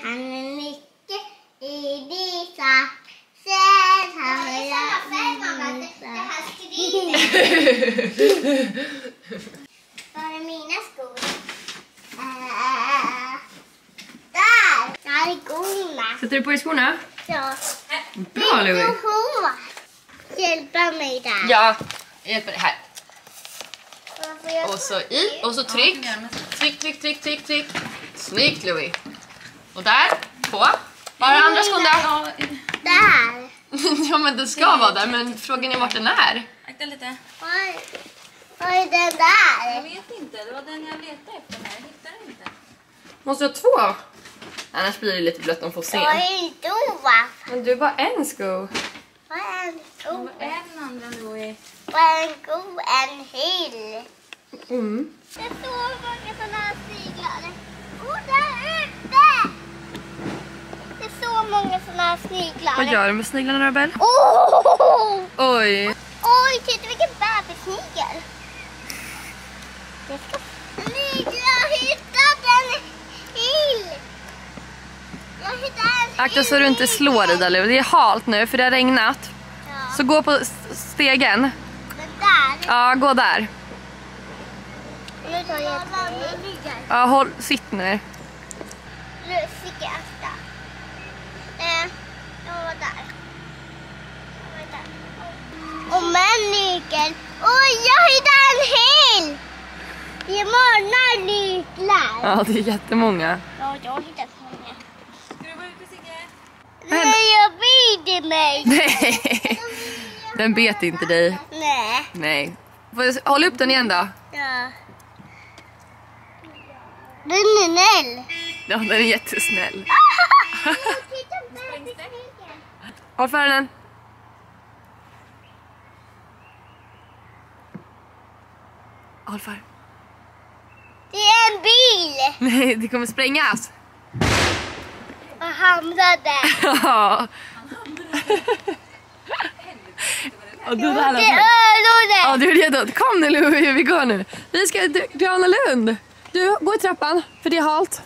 Han är mycket i visa. Sen har jag det här skrivet. Var är mina skor? Där! Där är skorna. Sätter du på dig skorna? Ja. Bra, Louie. Hjälpa mig där. Ja, jag hjälper dig här. Och så i, och så tryck. Tryck. Snyggt, Louie. Och där, på. Var är andra skon där? Där. Ja, men det ska vara där, men frågan är vart den är. Akta lite. Var är den där? Jag vet inte, det var den jag letade efter här. Jag hittar den inte. Måste jag ha 2? Annars blir det lite blött om får se. Jag är inte ova. Men du bara en sko. Var är en sko? Vad är den andra Louie? Var är en sko? En hill. Mm. Det är så många sådana här sniglar. Där uppe! Det är så många sådana här sniglar. Vad gör du med sniglarna, Rebell? Oh! Oj. Oj, titta vilken bebissnigel. Jag ska hitta en hill. Jag hittade en hill. Akta så du inte slår dig där, Louie. Det är halt nu för det har regnat. Ja. Så gå på stegen. Den där. Ja, gå där. Nu tar jag Ja, sitt ner. Nu fick jag efter. Jag var där. Och människor. Oj, jag hittade en hill. Det är många nycklar. Ja, det är jättemånga. Ja, jag har hittat många. Ska du vara ute, Sigge? Nej, jag biter mig. Nej, den bet inte dig. Nej. Nej. Håll upp den igen då. Ja. Den är snäll. Ja, den är jättesnäll. Håll för den. Håll för. Det är en bil. Nej, det kommer sprängas. Och hamnade. Ja. Och du där. Det är Ja, du är redo. Kom nu, Louie, vi går nu. Vi ska till Gröna Lund. Du, gå i trappan, för det är halt.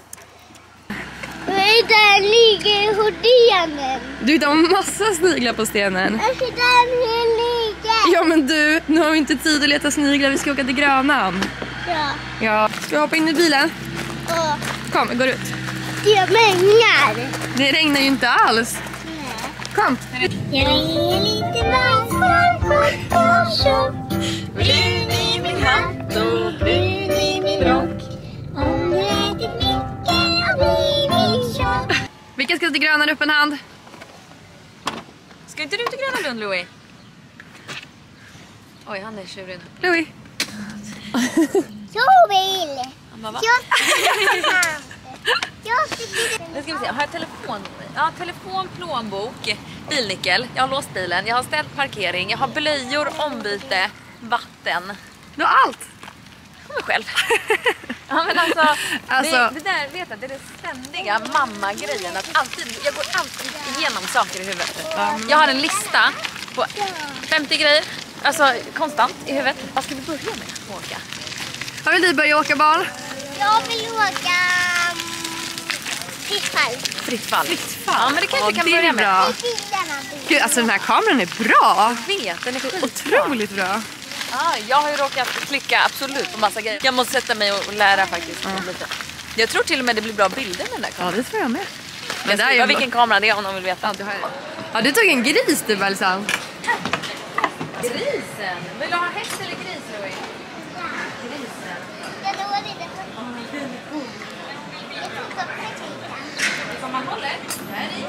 Där ligger hordenen. Du hittar massa sniglar på stenen. Jag hittar en hel ligger. Ja, men du, nu har vi inte tid att leta sniglar. Vi ska åka till Grönan. Ja. Ja, ska vi hoppa in i bilen? Och Kom, vi går ut. det regnar. Det regnar ju inte alls. Nej. Kom. Jag är lite varm och Brun i min hatt och brun i min rock. om du ätit mycket och blivit tjock. Vilka ska till Grönan? Upp en hand. Ska inte du till Gröna Lund, Louie? Oj, han är tjurig nu. Louie. Jag vill. Han bara, va? Nu ska vi se, har jag telefon? Ja, telefon, plånbok, bilnyckel. Jag har låst bilen, jag har ställt parkering, jag har blöjor, ombyte, vatten. Du har allt. Kommer själv. Ja, men alltså Alltså- det där, vet jag, det är det ständiga mamma-grejen. Att jag går alltid igenom saker i huvudet. Jag har en lista på 50 grejer, alltså konstant i huvudet. Vad ska vi börja med att åka? Har vill du börja åka barn? Jag vill åka fritt fall. Fritt fall. Ja, men det kanske vi kan det är börja med. bra. Gud, alltså den här kameran är bra. Jag vet, den är skitbra. Otroligt bra. Ja, jag har ju råkat klicka absolut på massa grejer. Jag måste sätta mig och lära faktiskt lite. Jag tror till och med det blir bra bilder med den där Ja, kameran. det tror jag med. Men det är vilken kamera det är om någon vill veta. Ja, du tog en gris du, Belsan. Grisen? Vill du ha häst eller gris, Louie? Grisen. Jag når inte. Som man håller. Där i.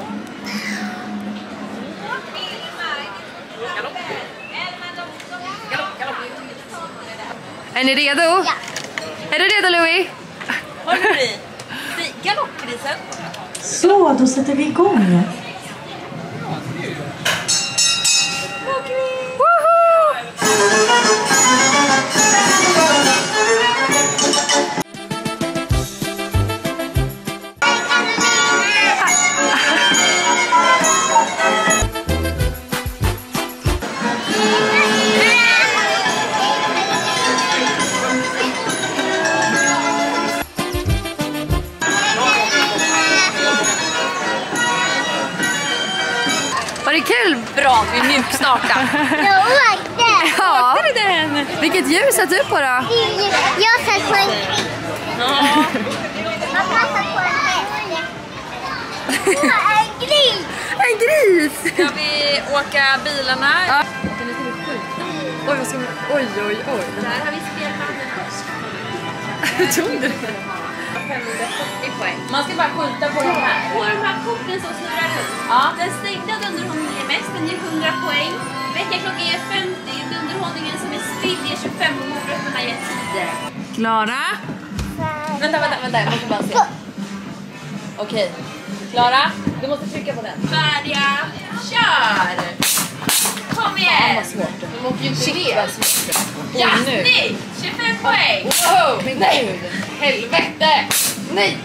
Galopp. Galopp, galopp. Är ni redo? Ja. Är du redo, Louie? Håller du i? Galoppgrisen. Så, då sätter vi igång. kul bra att vi mjukstartar. Jag åkte. Ja. Åkte du den? Vilket djur satt du på då? Jag satt på en... Mamma satt på en häst. En gris. En gris! Ska vi åka bilarna? Ja. Oj, vad ska vi... Oj. Där har vi spelmannen. Hur tog du det? 540 poäng. Man ska bara skjuta på de här. Och de här korten som snurrar runt. Ja. Den stängda dunderhållningen är mest, den ger 100 poäng. Väckarklockan ger 50, dunderhållningen som är still ger 25 och morötterna ger 10. Klara? Vänta, jag måste bara se. Okej. Klara, du måste trycka på den. Färdiga, kör! Kom igen! Vad svårt. De åker ju inte Shit, vad svårt. Ja, nu. nej! 25 poäng! Wow, men nej! Helvete! Nej!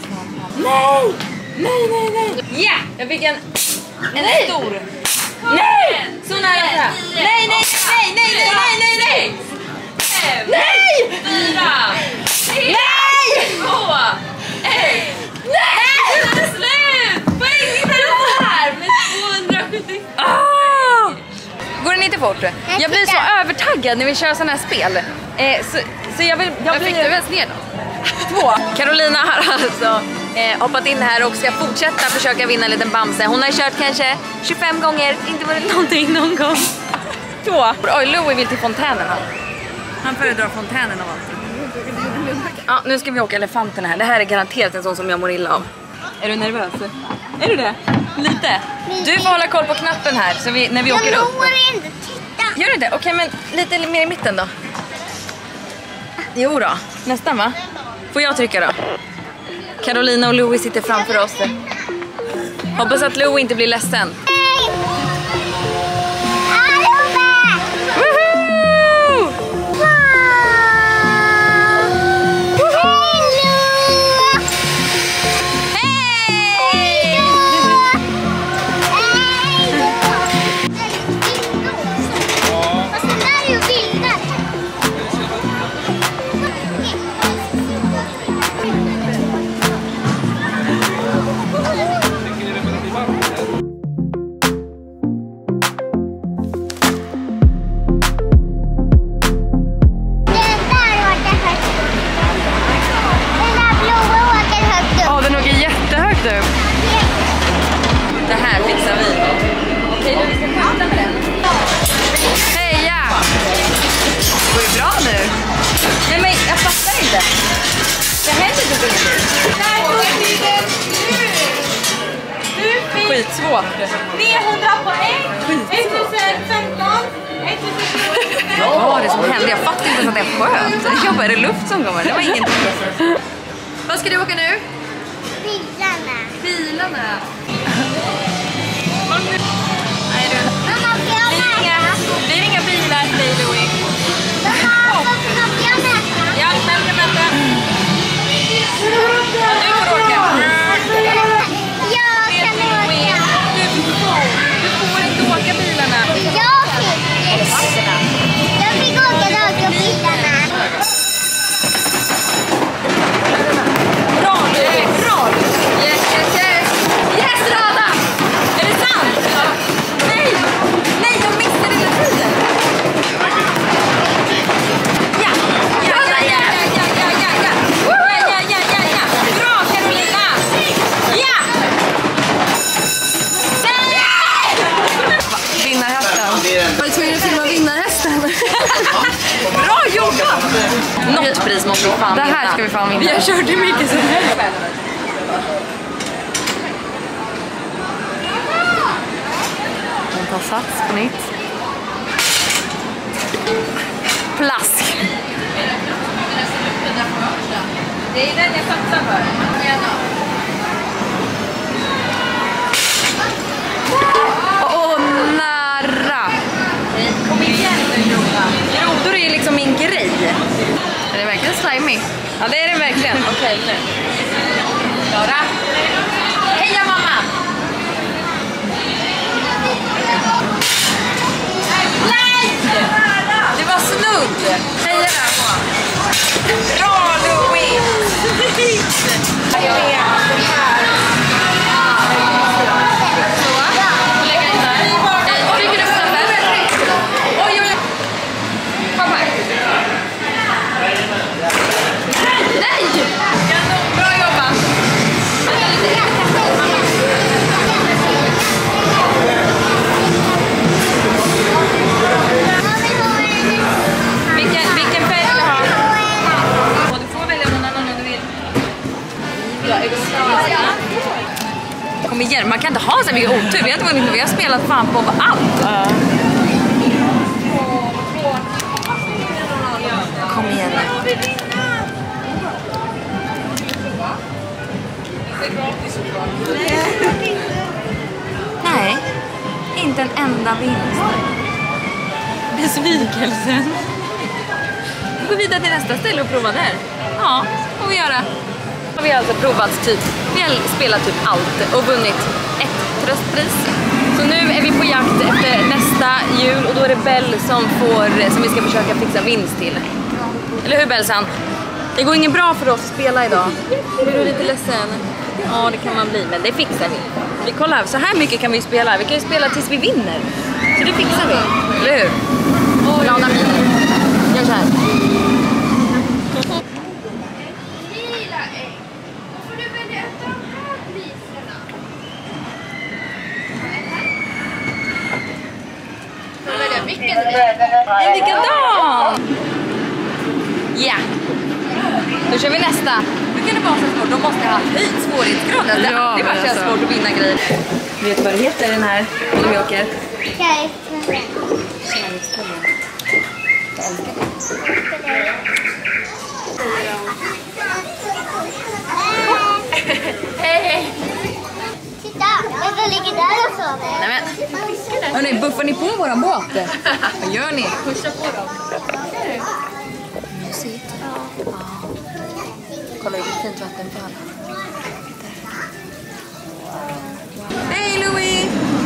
Ja, jag fick en stor. Nej! Så nära. Nej! 5, Nej! 4, 3, Nej! 2, 1. Nej! Det är slut! Poängen är här med 275. Går den inte fort? Jag blir så övertaggad när vi kör sådana här spel. Så jag blir... Jag fick du ens ner då? 2. Carolina har alltså hoppat in här och ska fortsätta försöka vinna en liten bamse. Hon har kört kanske 25 gånger, inte varit någonting någon gång. 2. Oj, Louis vill till fontänen. Han föredrar fontänen av allt. Ja, nu ska vi åka elefanterna här. Det här är garanterat en sån som jag mår illa av. Är du nervös? Är du det? Lite. Du får hålla koll på knappen här så när vi åker upp. Jag når inte titta. Gör du det? Okej, men lite mer i mitten då. Jo då, nästan va? Får jag trycka då? Carolina och Louis sitter framför oss. Hoppas att Louis inte blir ledsen. Det här fixar vi. Okej, då vi ska skjuta med den. Heja! Går det bra nu? Nej, men jag fattar inte. Det händer inte ingenting. Skitsvårt. 300 poäng. 1015. Vad var det som hände? Jag fattar inte att jag sköt. Jag bara, är det luft som kommer? Det var ingenting. Vad ska du åka nu? Bilarna. Bilarna. Nej, Blir det inga bilar till dig, Louis? Ja, vänta. Du får åka. Jag kan åka. Du får inte åka bilarna. Jag fick åka bilarna. Bra. Yes, Rada! Är det sant? Nej, jag missade hela tiden. Ja. Bra, Carolina! Ja! Vinnarhästen. Var du tvungen att filma vinnarhästen? Bra jobbat! Något pris måste vi fan vinna. Det här ska vi fan vinna. Vi har kört hur mycket som helst. Den tar sats på nytt. Plask. Det är den jag satsar för. Nära. Kom igen nu, Groda. Grodor är ju liksom min grej. Är det verkligen slimy? Ja, det är det verkligen. Okej, nu. Klara. Heja, mamma! Nej! Det var snudd. Heja där. Bra, Louis! Kom igen, man kan inte ha så mycket otur. Vi har inte vunnit, vi har spelat fan på allt. Kom igen. Nej, inte en enda vinst. Besvikelsen. Vi går vidare till nästa ställe och prova där. Ja, får vi göra. Vi har alltså provat typ, vi har spelat typ allt och vunnit ett tröstpris. Så nu är vi på jakt efter nästa jul och då är det Bell som vi ska försöka fixa vinst till. Eller hur Bellsan? Det går inget bra för oss att spela idag. Blir du lite ledsen? Ja, det kan man bli, men det fixar vi. Vi kollar, så här mycket kan vi spela. Vi kan ju spela tills vi vinner. Så det fixar vi, eller hur? Glada miner. Gör så här. En likadan! Ja! Då kör vi nästa. Hur kan det vara så svårt? De måste ha höjd svårighetsgrad. Det är alltid varit så svårt att vinna grejer. Vet du vad det heter den här när vi åker? Kärlekställen. Jag älskar det. Hej! Titta, jag ligger där och sover. Nej men. Hörrni, buffar ni på våran båt? Vad gör ni? Pusha på dem. Mysigt. Ja. Kolla vilket fint vattenfall. Hej Louis!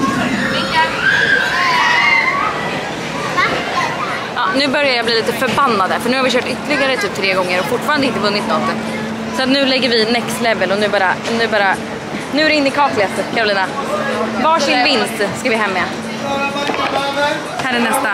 Ja, nu börjar jag bli lite förbannad där, för nu har vi kört ytterligare typ 3 gånger och fortfarande inte vunnit något. Så att nu lägger vi next level och nu är det in i kaklet, Carolina. Varsin vinst ska vi hem med. Här är nästa.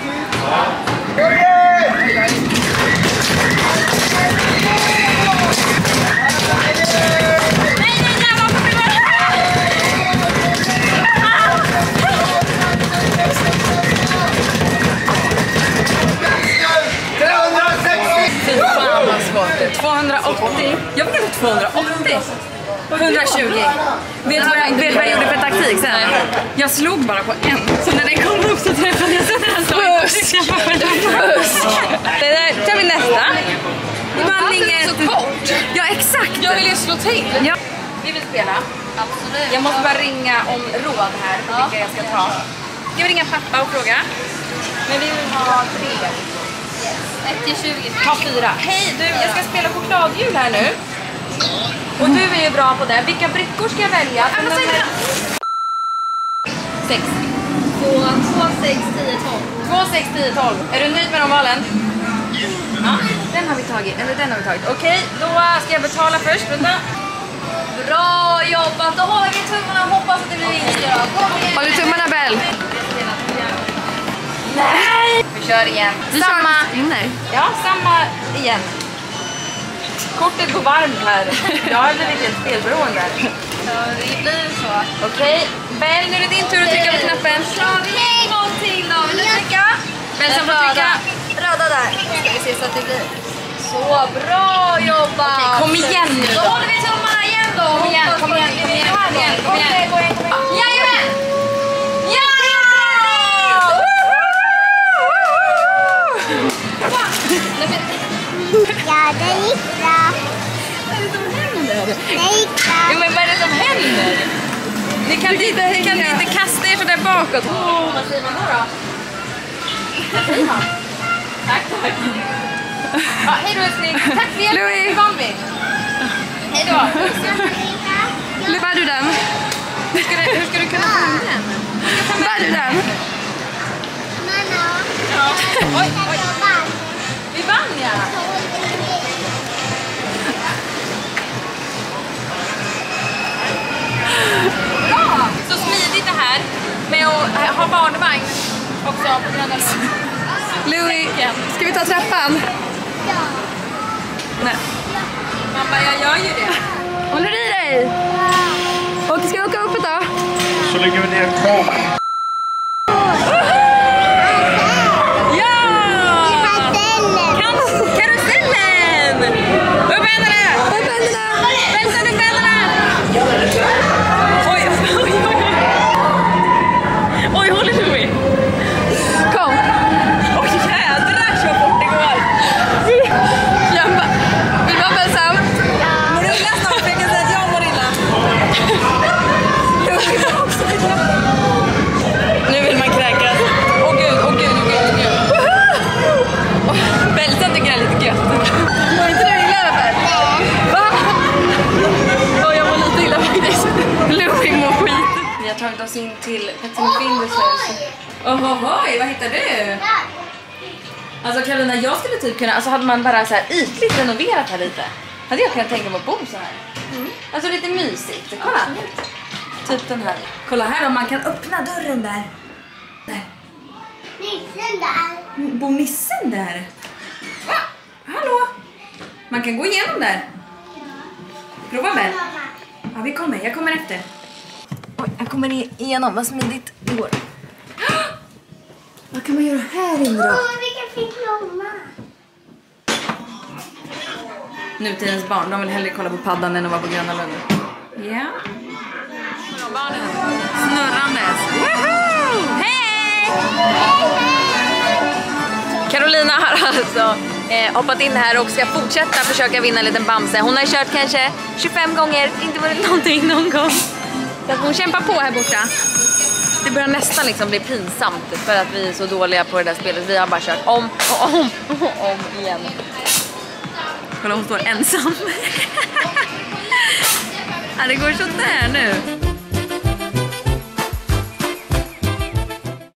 Fy fan vad svårt. 280. Jag fick inte 280. 120. Vet du vad jag gjorde för taktik sen? Jag slog bara på en. Så när den kom upp så träffade jag den. Fusk! Det där tar vi nästa. Det var inget så kort. Ja, exakt. Jag vill ju slå till. Ja. Vi vill spela. Absolut. Jag måste bara ringa om råd här för vilka jag ska ta. Jag vill ringa pappa och fråga. Men vi vill ha 3. 1 till 20. Ta 4. Hej du, jag ska spela chokladhjul här nu. Och du är ju bra på det. Vilka brickor ska jag välja? 6. 2, 6, 10, 12. 2, 6, 10, 12. Är du nöjd med de valen? Ja, den har vi tagit. Okej, då ska jag betala först. Vänta. Bra jobbat. Då håller vi tummarna och hoppas att det blir vinst. Håller du tummarna, Bell? Nej! Vi kör igen. Samma. Ja, samma igen. Kortet går varmt här. Jag har blivit helt spelberoende. Ja, det blir så. Okej, Bell, nu är det din tur att trycka på knappen. En gång till då. Vill du trycka? Bell, som får trycka. Röda där. Ska vi se så att det blir. Så bra jobbat. Okej, kom igen nu då. Då håller vi tummarna igen då. Kom igen. Jajamän! Ja! Ja, det gick bra. Det gick bra. Jo, men vad är det som händer? Ni kan inte kasta er sådär bakåt. Vad säger man då? Vad säger man? Tack. Ja, hej då älskling. Tack för hjälpen. Louis. Hej då. Bär du den? Hur ska du kunna få den? Bär du den? Mamma. Oj. Vi vann ja. Bra! Så smidigt det här med att ha barnvagn också på grund av Louis, ska vi ta trappan? Ja. Nej. Mamma, jag gör ju det. Håller i dig? Och ska vi åka upp ett då? Så lägger vi ner kvar. Karusellen! Upp händerna! Upp händerna! Välta upp händerna! Oj, tagit oss in till Pets & Findus hus. Ohoj, vad hittar du? Alltså Carolina, jag skulle typ kunna, alltså hade man bara så här ytligt renoverat här lite, hade jag kunnat tänka mig att bo så här. Alltså lite mysigt, kolla. Typ den här. Kolla här om man kan öppna dörren där. Där. Nissen där. Bor nissen där? Va? Hallå? Man kan gå igenom där. Prova väl. Ja, vi kommer. Jag kommer efter. Oj, jag kommer igenom. Vad smidigt det går. Vad kan man göra här inne då? Vilken fin blomma. Nutidens barn, de vill hellre kolla på paddan än att vara på Gröna Lund. Ja. Barnen snurrandes. Woohoo! Hej! Carolina har alltså hoppat in här och ska fortsätta försöka vinna en liten bamse. Hon har kört kanske 25 gånger, inte varit någonting någon gång. Så hon kämpar på här borta. Det börjar nästan liksom bli pinsamt för att vi är så dåliga på det där spelet. Vi har bara kört om och om och om igen. Kolla, hon står ensam. Ja, det går så där nu.